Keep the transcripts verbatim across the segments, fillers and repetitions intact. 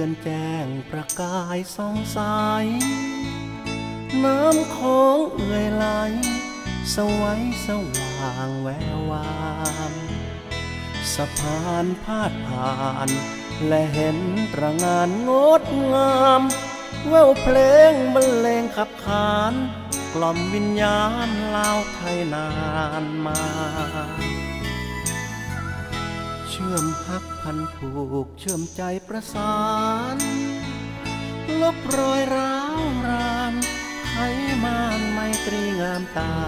อนแจ้งประกายส่องใสน้ำของเอื่อยไหลสวัยสว่างแวววามสะพานพาดผ่านและเห็นตระหง่านงดงามแววเพลงบรรเลงขับขานกล่อมวิญญาณลาวไทยนานมาเชื่อมฮักพันผูกเชื่อมใจประสานลบรอยร้าวรานไขมานไมตรีงามตา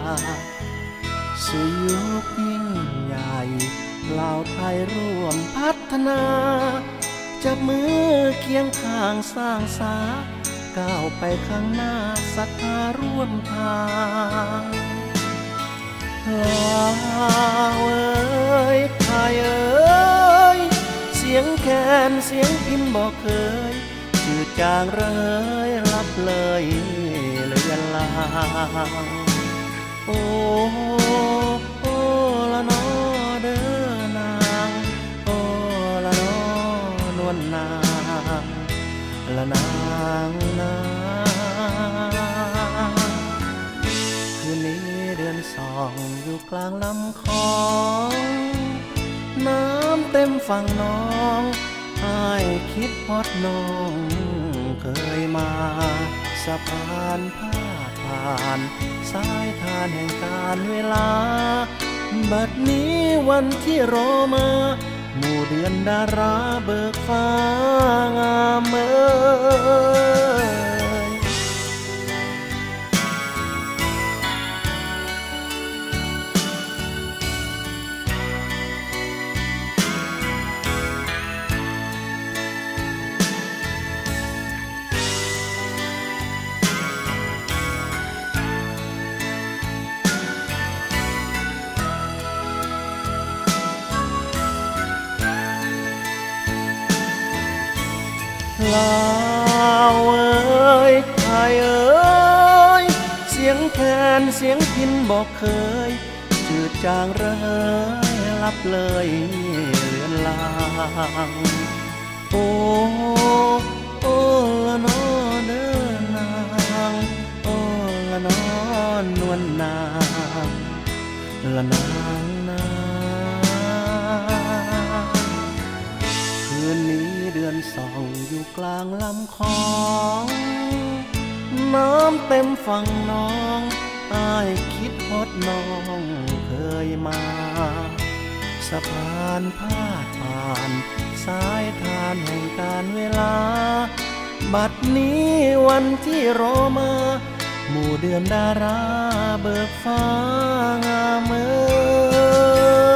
สู่ยุคยิ่งใหญ่ลาวไทยร่วมพัฒนาจับมือเคียงข้างสร้างสาก้าวไปข้างหน้าศรัทธาร่วมทางลาวเอ๋ยไทยเอ๋ยเสียงแคนเสียงพินบอกเคยจืดจางเรยลับเลยเลือนลางโอ้โอ้ละนอเด้อนางโอ้ละนอนวลนางละนางนาคืนนี้เดือนสองอยู่กลางลำคลองน้ำเต็มฝั่งน้องอ้ายคิดฮอดน้องเคยมาสะพานพาดผ่านสายทานแห่งการเวลาบัดนี้วันที่รอมาหมู่เดือนดาราเบิกฟ้างามเอ่ยลาวเอ๋ยไทยเอ๋ยเสียงแคนเสียงพินบอกเคยจืดจางเรยลับเลยเลือนลางโอ้โอ้ละนอเด้อนางโอ้ละนอนวลนางละนางนาคืนนี้เดือนสองอยู่กลางลำคลองน้ำเต็มฝั่งน้องอ้ายคิดฮอดน้องเคยมาสะพานพาดผ่านสายทานแห่งการเวลาบัดนี้วันที่รอมาหมู่เดือนดาราเบิกฟ้างามเอ่ย